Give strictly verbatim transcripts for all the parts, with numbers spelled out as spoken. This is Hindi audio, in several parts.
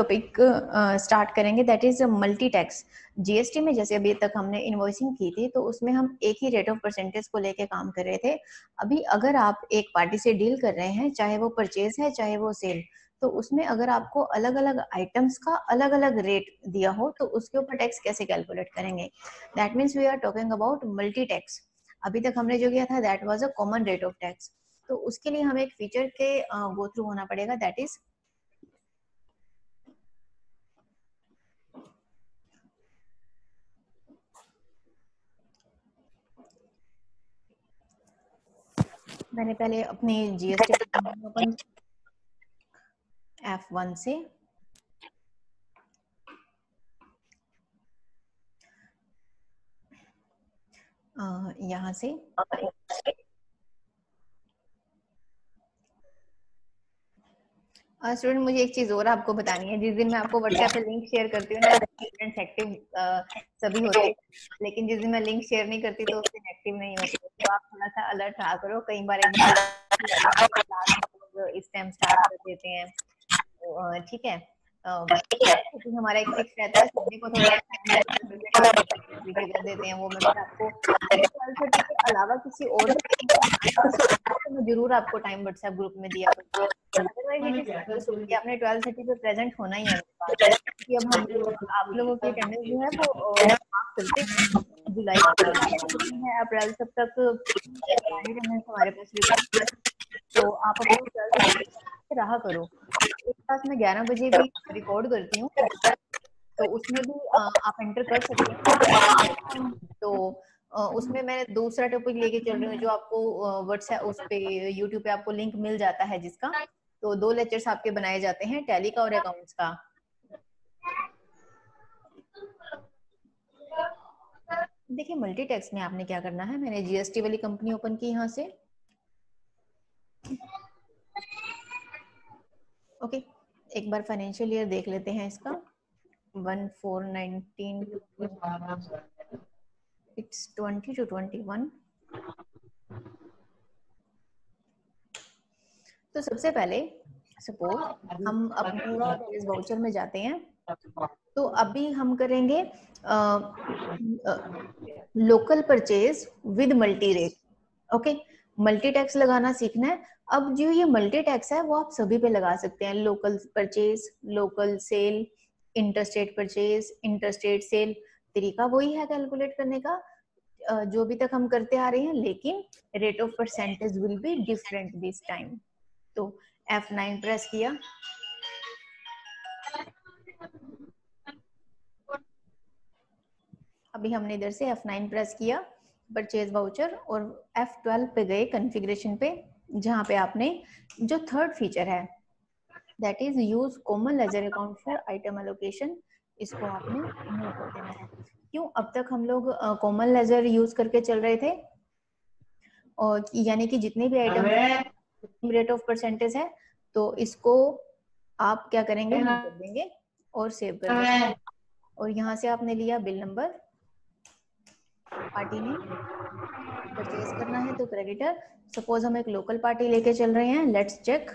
टॉपिक स्टार्ट करेंगे, that is multi tax. GST में जैसे अभी तक हमने इनवॉइसिंग की थी तो उसमें हम एक ही रेट ऑफ परसेंटेज को लेके काम कर रहे थे। अभी अगर आप एक पार्टी से डील कर रहे हैं, चाहे वो परचेज है चाहे वो सेल, तो उसमें अगर आपको अलग अलग आइटम्स का अलग अलग रेट दिया हो तो उसके ऊपर टैक्स कैसे कैलकुलेट करेंगे। That means we are talking about multi tax. अभी तक हमने जो किया था that was a common rate of tax. तो उसके लिए हमें एक फीचर के गो थ्रू होना पड़ेगा, दैट इज मैंने पहले अपनी जीएसटी ओपन एफ वन से यहाँ से स्टूडेंट uh, मुझे एक चीज और आपको बतानी है। जिस दिन मैं आपको व्हाट्सएप पे लिंक शेयर करती हूँ ना, स्टूडेंट्स एक्टिव सभी होते हैं, लेकिन जिस दिन मैं लिंक शेयर नहीं करती तो उस दिन एक्टिव नहीं होते। तो आप थोड़ा सा अलर्ट रहा करो। कई बार एक बार इस टाइम स्टार्ट कर देते हैं, तो ठीक है। क्योंकि हमारा एक फिक्स रहता है, सभी को थोड़ा कर देते हैं वो। मैं आपको के अलावा किसी और तो मैं जरूर आपको टाइम व्हाट्सएप ग्रुप में दिया करूँ। अदरवाइज आपने ट्वेल्व थर्टी पे प्रेजेंट होना ही है क्योंकि अब हम आप लोगों की अटेंडेंस जो है वो मार्क करते हैं जुलाई है अप्रैल सब तक हमारे पास। तो आप अपने रहा करो। एक क्लास में ग्यारह बजे भी रिकॉर्ड करती हूँ, तो उसमें भी आप एंटर कर सकते हैं। तो उसमें मैं दूसरा टॉपिक लेके चल रही हूँ जो आपको व्हाट्सएप उस पे यूट्यूब पे आपको लिंक मिल जाता है, जिसका तो दो लेक्चर्स आपके बनाए जाते हैं, टैली का और अकाउंट्स का। देखिए मल्टी टैक्स में आपने क्या करना है, मैंने जीएसटी वाली कंपनी ओपन की यहाँ से। ओके okay, एक बार फाइनेंशियल ईयर देख लेते हैं इसका। One four nineteen it's twenty two twenty one. तो सबसे पहले सपोज हम अपने वाउचर में जाते हैं, तो अभी हम करेंगे local purchase with multi rate. Okay, multi tax लगाना सीखना है। अब जो ये मल्टी टैक्स है वो आप सभी पे लगा सकते हैं, local purchase, local sale, interstate purchase, interstate sale. तरीका वही है कैलकुलेट करने का जो अभी तक हम करते आ रहे हैं, लेकिन rate of percentage will be different this time. तो एफ नाइन प्रेस किया, अभी हमने इधर से एफ नाइन प्रेस किया परचेज वाउचर, और एफ ट्वेल्व पे गए कॉन्फ़िगरेशन पे, जहां पे आपने जो थर्ड फीचर है that is use common ledger account for item allocation, इसको आपने नो कर देना है। क्यों? अब तक हम लोग कॉमन लेजर यूज करके चल रहे थे, और यानी कि जितने भी आइटम रेट ऑफ परसेंटेज है तो इसको आप क्या करेंगे, कर देंगे और सेव कर देंगे। और यहाँ से आपने लिया बिल नंबर, पार्टी ने परचेज करना है तो क्रेडिटर। सपोज हम एक लोकल पार्टी लेके चल रहे हैं, let's check.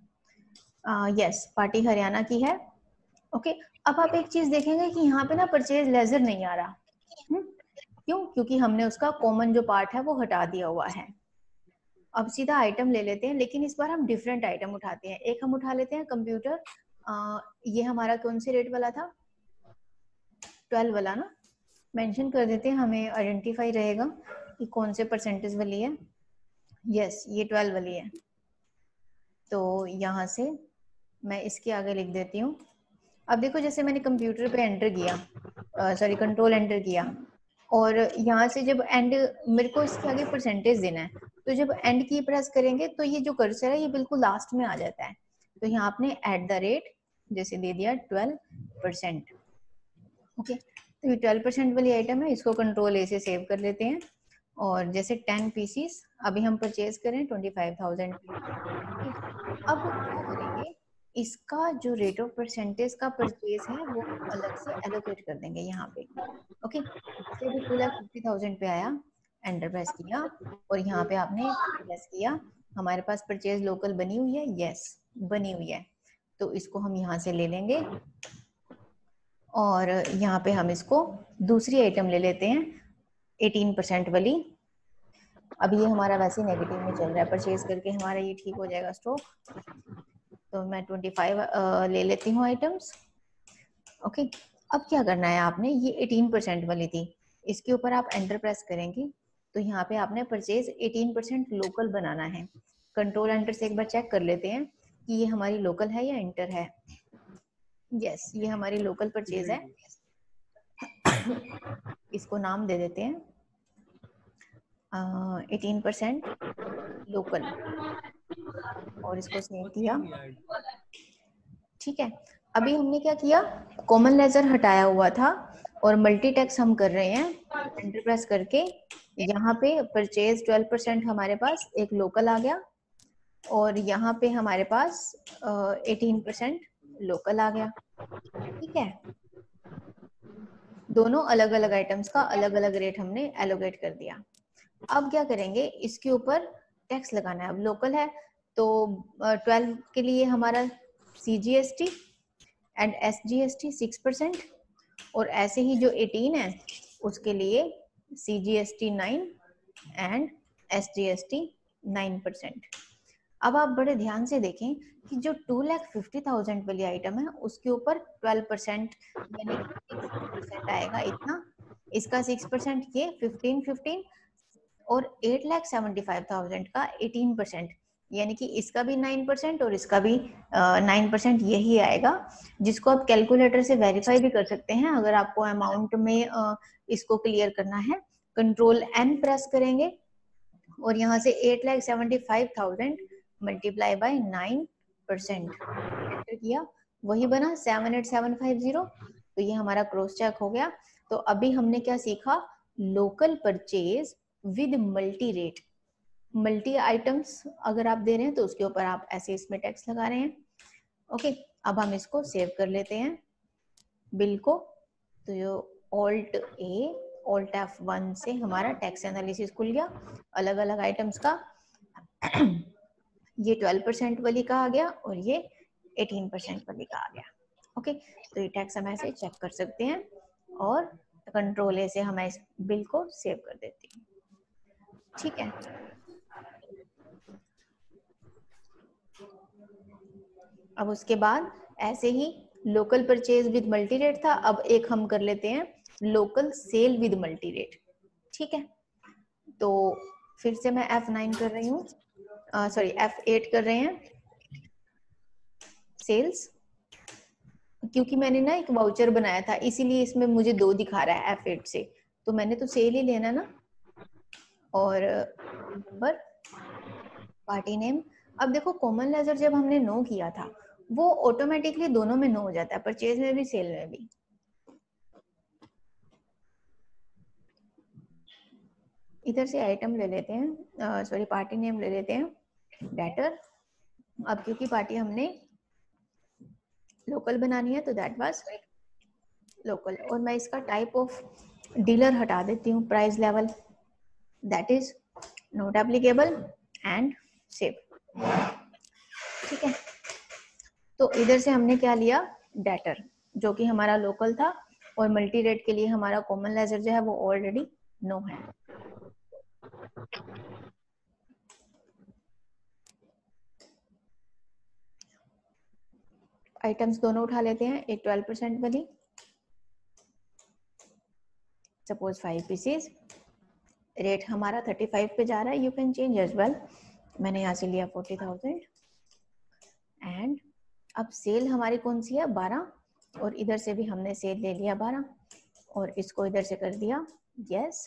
Yes, party Haryana की है। ओके okay, अब आप एक चीज देखेंगे कि यहाँ पे ना परचेज लेजर नहीं आ रहा। हुँ? क्यों? क्योंकि हमने उसका कॉमन जो पार्ट है वो हटा दिया हुआ है। अब सीधा आइटम ले लेते हैं, लेकिन इस बार हम डिफरेंट आइटम उठाते हैं। एक हम उठा लेते हैं कंप्यूटर, आ, ये हमारा कौन से रेट वाला था, ट्वेल्व वाला ना, मेंशन कर देते हैं, हमें आइडेंटिफाई रहेगा कि कौन से परसेंटेज वाली है। यस, ये ट्वेल्व वाली है। तो यहाँ से मैं इसके आगे लिख देती हूँ। अब देखो जैसे मैंने कंप्यूटर पे एंटर किया, सॉरी कंट्रोल एंटर किया, और यहाँ से जब एंड मेरे को इसके आगे परसेंटेज देना है, तो जब एंड की प्रेस करेंगे तो ये जो कर्सर है ये बिल्कुल लास्ट में आ जाता है। तो यहाँ आपने एट द रेट जैसे दे दिया ट्वेल्व परसेंट। ओके, तो ये ट्वेल्व परसेंट वाली आइटम है, इसको कंट्रोल ए से सेव कर लेते हैं। और जैसे टेन पीसीस अभी हम परचेज करें ट्वेंटी फाइव थाउजेंड। अब क्या करेंगे, इसका जो रेट ऑफ परसेंटेज का परचेज है वो अलग से एलोकेट कर देंगे यहाँ पे। ओके, जैसे भी टू लाख फिफ्टी थाउजेंड पे आया, एंटर प्रेस किया, और यहाँ पे आपने प्रेस किया, हमारे पास परचेज लोकल बनी हुई है, यस बनी हुई है। तो इसको हम यहाँ से ले लेंगे और यहाँ पे हम इसको दूसरी आइटम ले लेते हैं एटीन परसेंट वाली। अभी ये हमारा वैसे नेगेटिव में चल रहा है, परचेज करके हमारा ये ठीक हो जाएगा स्टॉक। तो मैं ट्वेंटी फाइव ले लेती हूँ आइटम्स। ओके, अब क्या करना है आपने, ये एटीन परसेंट वाली थी, इसके ऊपर आप एंटर प्रेस करेंगे तो यहाँ पे आपने परचेज एटीन परसेंट लोकल बनाना है। कंट्रोल एंटर से एक बार चेक कर लेते हैं कि ये हमारी लोकल है या इंटर है। यस, ये हमारी लोकल परचेज है। इसको नाम दे देते हैं एटीन परसेंट लोकल और इसको सेव किया। ठीक है, अभी हमने क्या किया, कॉमन लेजर हटाया हुआ था और मल्टी टैक्स हम कर रहे हैं एंटर प्रेस करके। यहाँ पे परचेज ट्वेल्व परसेंट हमारे पास एक लोकल आ गया और यहाँ पे हमारे पास एटीन परसेंट लोकल आ गया। ठीक है, दोनों अलग अलग आइटम्स का अलग अलग रेट हमने एलोकेट कर दिया। अब क्या करेंगे, इसके ऊपर टैक्स लगाना है। अब लोकल है तो ट्वेल्व के लिए हमारा C G S T and S G S T six percent, और ऐसे ही जो एटीन है उसके लिए C G S T nine and S G S T nine percent. अब आप बड़े ध्यान से देखें कि जो टू लैख फिफ्टी थाउजेंड वाली आइटम है उसके ऊपर ट्वेल्व परसेंट यानी सिक्स परसेंट आएगा इतना, इसका सिक्स परसेंट ये फिफ्टीन फिफ्टीन, और eight lakh seventy five thousand का एटीन परसेंट यानी कि इसका भी नाइन परसेंट और इसका भी नाइन परसेंट यही आएगा, जिसको आप कैलकुलेटर से वेरीफाई भी कर सकते हैं अगर आपको अमाउंट में uh, इसको क्लियर करना है। कंट्रोल एन प्रेस करेंगे और यहाँ से eight lakh seventy five thousand multiply by nine percent enter किया, वही बना seven eight seven five zero. तो ये हमारा क्रॉस चेक हो गया। तो अभी हमने क्या सीखा, local purchase with multi rate. Multi items अगर आप दे रहे हैं तो उसके ऊपर आप ऐसे इसमें टैक्स लगा रहे हैं। ओके, अब हम इसको सेव कर लेते हैं बिल को। तो ये alt A alt F one से हमारा टैक्स एनालिसिस खुल गया अलग अलग आइटम्स का। ये ट्वेल्व परसेंट वाली का आ गया और ये एटीन परसेंट वाली का आ गया। ओके, तो ये टैक्स हम ऐसे चेक कर सकते हैं और कंट्रोल ए से हम इस बिल को सेव कर देते हैं। ठीक है, अब उसके बाद ऐसे ही local purchase with multi rate था, अब एक हम कर लेते हैं local sale with multi rate. ठीक है, तो फिर से मैं एफ नाइन कर रही हूँ, सॉरी एफ एट कर रहे हैं सेल्स, क्योंकि मैंने ना एक वाउचर बनाया था इसीलिए इसमें मुझे दो दिखा रहा है एफ एट से, तो मैंने तो सेल ही लेना ना। और नंबर, पार्टी नेम। अब देखो कॉमन लेजर जब हमने नो किया था वो ऑटोमेटिकली दोनों में नो हो जाता है, परचेज में भी सेल में भी। इधर से आइटम ले लेते हैं, सॉरी पार्टी नेम ले लेते हैं डेटर। अब क्योंकि पार्टी हमने लोकल बनानी है तो दैट वाज लोकल, और मैं इसका टाइप ऑफ डीलर हटा देती हूँ, price level that is not applicable and save. ठीक है, तो इधर से हमने क्या लिया, डेटर जो कि हमारा लोकल था, और मल्टी रेट के लिए हमारा कॉमन लेजर जो है वो ऑलरेडी नो है। आइटम्स दोनों उठा लेते हैं, एक ट्वेल्व परसेंट वाली सपोज फाइव पीसेस, रेट हमारा थर्टी फाइव पे जा रहा है, you can change as well. मैंने यहाँ से लिया फोर्टी थाउजेंड एंड अब सेल हमारी कौन सी है, बारह, और इधर से भी हमने सेल ले लिया बारह और इसको इधर से कर दिया यस,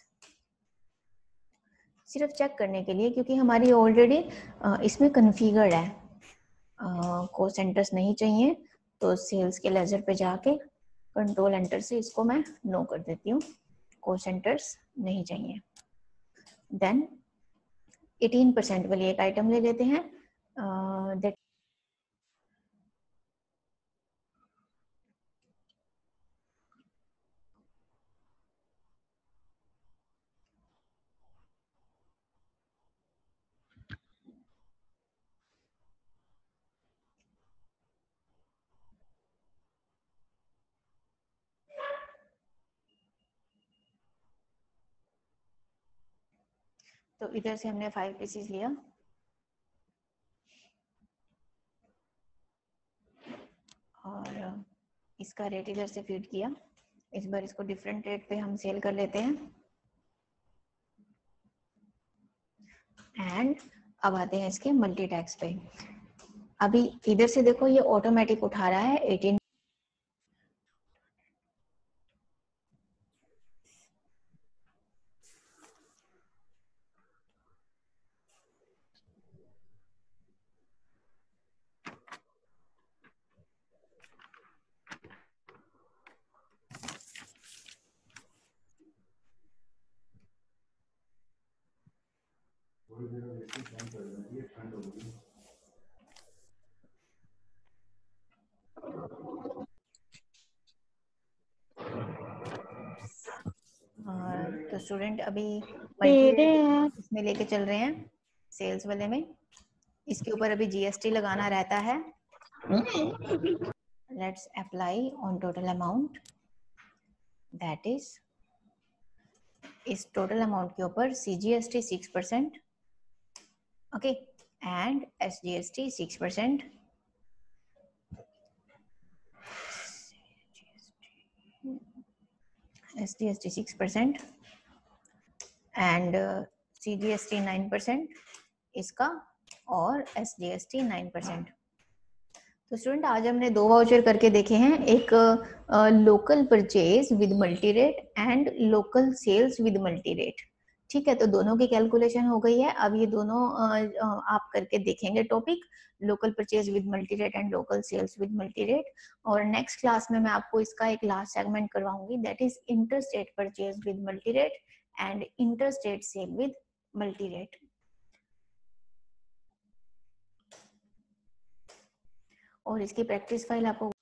सिर्फ चेक करने के लिए क्योंकि हमारी ऑलरेडी इसमें कन्फिगर्ड है, को सेंटर्स नहीं चाहिए तो सेल्स के लेजर पे जाके कंट्रोल एंटर से इसको मैं नो कर देती हूँ, को सेंटर्स नहीं चाहिए। देन एटीन परसेंट वाली एक आइटम ले लेते हैं, दैट तो इधर से हमने फाइव पीसीस लिया और इसका रेट इधर से फीड किया। इस बार इसको डिफरेंट रेट पे हम सेल कर लेते हैं। एंड अब आते हैं इसके मल्टी टैक्स पे। अभी इधर से देखो ये ऑटोमेटिक उठा रहा है एटीन तो स्टूडेंट अभी इसमें लेके चल रहे हैं सेल्स वाले में। इसके ऊपर अभी जीएसटी लगाना रहता है। Let's apply on total amount, that is इस टोटल अमाउंट के ऊपर CGST six percent, okay, and SGST six percent, SGST six percent and CGST nine percent इसका और एसजीएसटी नाइन परसेंट। तो स्टूडेंट आज हमने दो वाउचर करके देखे हैं, एक local purchase with multi rate and local sales with multi rate. ठीक है, तो दोनों की कैलकुलेशन हो गई है। अब ये दोनों uh, uh, आप करके देखेंगे topic, local purchase with multi rate and local sales with multi rate. और नेक्स्ट क्लास में मैं आपको इसका एक लास्ट सेगमेंट करवाऊंगी, that is interstate purchase with multi rate and interstate sale with multi rate. और इसकी प्रैक्टिस फाइल आपको